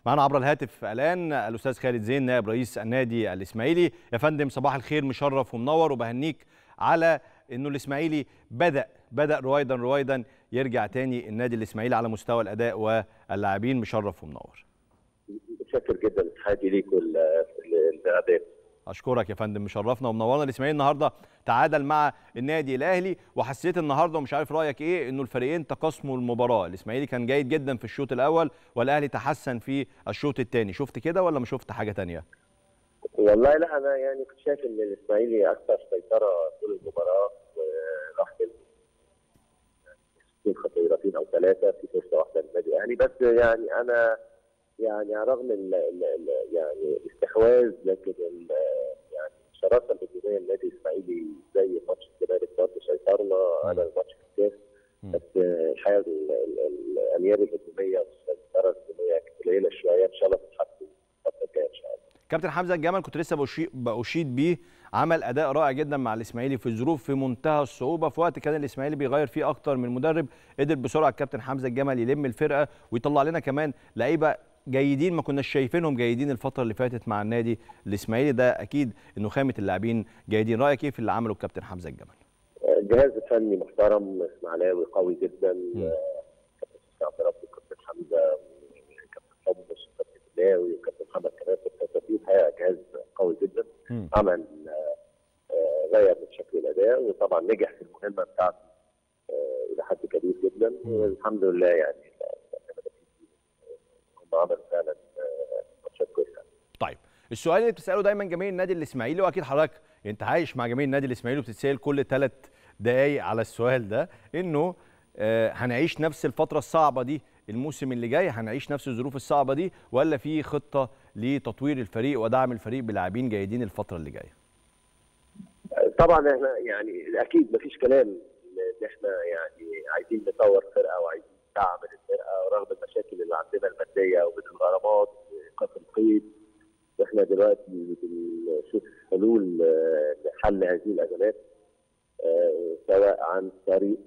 معنا عبر الهاتف الآن الأستاذ خالد زين نائب رئيس النادي الإسماعيلي. يا فندم صباح الخير، مشرف ومنور، وبهنيك على إنه الإسماعيلي بدأ رويدا يرجع تاني النادي الإسماعيلي على مستوى الأداء واللاعبين. مشرف ومنور. متشكر جدا، تحياتي ليك والأداء. اشكرك يا فندم، مشرفنا ومنورنا. الاسماعيلي النهارده تعادل مع النادي الاهلي، وحسيت النهارده ومش عارف رايك ايه انه الفريقين تقاسموا المباراه. الاسماعيلي كان جيد جدا في الشوط الاول والاهلي تحسن في الشوط الثاني. شفت كده ولا ما شفت حاجه ثانيه؟ والله لا، انا يعني كنت شايف ان الاسماعيلي اكثر سيطره طول المباراه، وراح خطيرتين او ثلاثه في فرصه واحده للنادي الاهلي. بس يعني انا يعني رغم يعني الاستحواذ، لكن يعني الشراسه الهجوميه النادي الاسماعيلي زي ماتش الزمالك برضه سيطرنا على الماتش في الكاس. بس الحقيقه الانياب الهجوميه والسيطره الهجوميه كانت قليله شويه، ان شاء الله تتحسن الفتره الجايه ان شاء الله. كابتن حمزه الجمل كنت لسه بأشيد بيه، عمل اداء رائع جدا مع الاسماعيلي في ظروف في منتهى الصعوبه، في وقت كان الاسماعيلي بيغير فيه اكتر من مدرب. قدر بسرعه الكابتن حمزه الجمل يلم الفرقه ويطلع لنا كمان لعيبه جيدين ما كناش شايفينهم جيدين الفتره اللي فاتت مع النادي الاسماعيلي. ده اكيد انه خامه اللاعبين جيدين. رايك ايه في اللي عمله الكابتن حمزه الجمل؟ جهاز فني محترم، اسماعيلاوي قوي جدا. كابتن عبد الرب وكابتن حمزه وكابتن حمص وكابتن بلاوي وكابتن محمد كمان في التدريب. الحقيقه جهاز قوي جدا. عمل غير من شكل الاداء، وطبعا نجح في المهمه بتاعته الى حد كبير جدا. والحمد لله يعني هم عملوا فعلا ماتشات كويسه. طيب السؤال اللي بتساله دايما جماهير النادي الاسماعيلي، واكيد حضرتك انت عايش مع جماهير النادي الاسماعيلي وبتتسال كل 3 دقائق على السؤال ده، انه هنعيش نفس الفتره الصعبه دي الموسم اللي جاي؟ هنعيش نفس الظروف الصعبه دي ولا في خطه لتطوير الفريق ودعم الفريق بلاعبين جيدين الفتره اللي جايه؟ طبعا احنا يعني اكيد مفيش كلام ان احنا يعني عايزين نطور فرقه وعايزين ندعم الفرقه رغم المشاكل اللي عندنا الماديه ومن الغرامات وقف القيد. واحنا دلوقتي بنشوف حلول لحل هذه الازمات، سواء عن طريق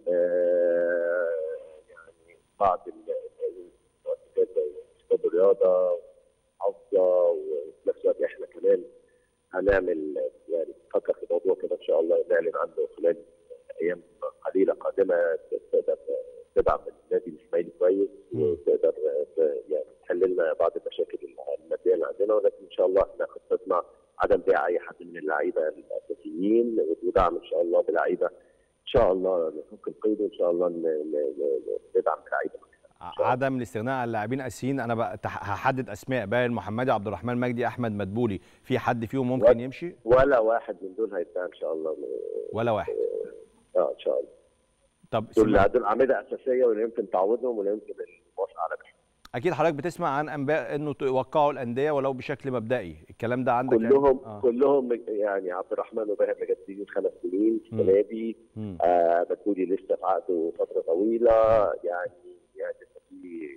يعني بعض المؤسسات زي استاد الرياضه حافظه، وفي نفس الوقت احنا كمان هنعمل يعني نفكر في موضوع كده ان شاء الله نعلن عنه خلال ايام قليله قادمه، تقدر تدعم النادي الاسماعيلي كويس وتقدر يعني تحل لنا بعض المشاكل الماديه اللي عندنا. ولكن ان شاء الله احنا خطتنا عدم بيع اي حد من اللعيبه الاساسيين، ودعم ان شاء الله بلعيبه ان شاء الله نفك القيد وان شاء الله ندعم بلعيبه. عدم الاستغناء عن لاعبين اساسيين. انا بقى هحدد اسماء: باهر المحمدي، عبد الرحمن مجدي، احمد مدبولي. في حد فيهم ممكن يمشي؟ ولا واحد من دول هيتباع ان شاء الله. ولا واحد؟ ان شاء الله. طب دول اعمده اساسيه ولا يمكن تعويضهم ولا يمكن الموافقه على ده. اكيد حضرتك بتسمع عن انباء انه توقعوا الانديه ولو بشكل مبدئي. الكلام ده عندك؟ كلهم يعني عبد الرحمن وباهر مجددين 5 سنين السنه دي. مدبولي لسه في عقده فتره طويله يعني لسه في،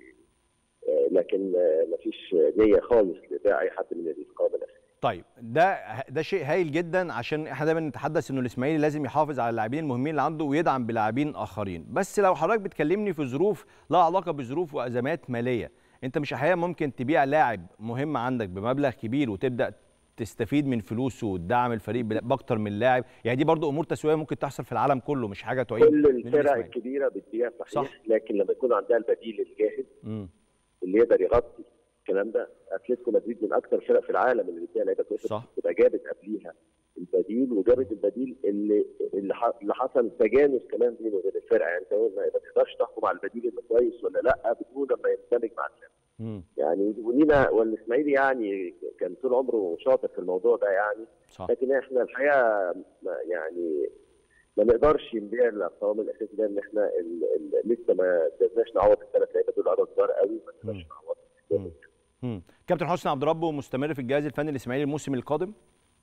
لكن مفيش نيه خالص لبيع اي حد من القائمه الاساسيه. طيب ده شيء هايل جدا، عشان احنا دايما نتحدث انه الاسماعيلي لازم يحافظ على اللاعبين المهمين اللي عنده ويدعم بلاعبين اخرين. بس لو حضرتك بتكلمني في ظروف لها علاقه بظروف وازمات ماليه، انت مش احيانا ممكن تبيع لاعب مهم عندك بمبلغ كبير وتبدا تستفيد من فلوسه وتدعم الفريق باكتر من لاعب؟ يعني دي برضو امور تسويقيه ممكن تحصل في العالم كله، مش حاجه تعيب. كل الفرق الكبيره بتبيع صحيح، لكن لما يكون عندها البديل الجاهز اللي يقدر يغطي الكلام ده. اتلتيكو مدريد من اكثر الفرق في العالم اللي بتبيع لعيبه كويسه، تبقى جابت قبليها البديل وجابت البديل اللي حصل تجانس كمان بينه وبين الفرقه. يعني انت ما تقدرش تحكم على البديل انه كويس ولا لا بدون لما يندمج مع الفرقه. يعني ولينا والاسماعيلي يعني كان طول عمره شاطر في الموضوع ده يعني صح. لكن احنا الحقيقه يعني ما نقدرش نبيع القوام الاساسي ده، ان احنا لسه ما قدرناش نعوض الثلاث لعيبه دول عدد كبار قوي، ما نقدرش نعوض. كابتن حسني عبد الرب مستمر في الجهاز الفني الاسماعيلي الموسم القادم؟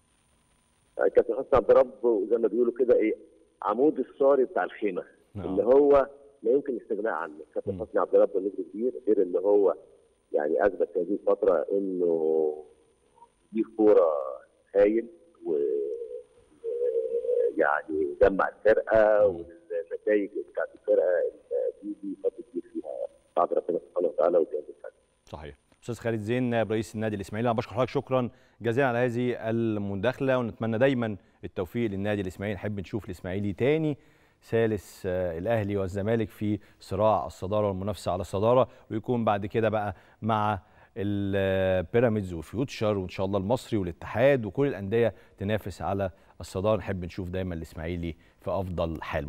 كابتن حسني عبد الرب زي ما بيقولوا كده ايه، عمود الصاري بتاع الخيمه اللي هو لا يمكن الاستغناء عنه. كابتن حسني عبد الرب نجم كبير، غير ان هو يعني اثبت هذه الفتره انه دي كوره هايل ويعني جمع الفرقه والنتائج بتاعت الفرقه دي فضل كبير فيها بعد ربنا سبحانه وتعالى والجهاز الفني. صحيح. استاذ خالد زين نائب رئيس النادي الاسماعيلي. انا بشكر حضرتك شكرا جزيلا على هذه المداخله، ونتمنى دايما التوفيق للنادي الاسماعيلي. نحب نشوف الاسماعيلي تاني ثالث الاهلي والزمالك في صراع الصداره والمنافسه على الصداره، ويكون بعد كده بقى مع البيراميدز وفيوتشر وان شاء الله المصري والاتحاد وكل الانديه تنافس على الصداره. نحب نشوف دايما الاسماعيلي في افضل حال.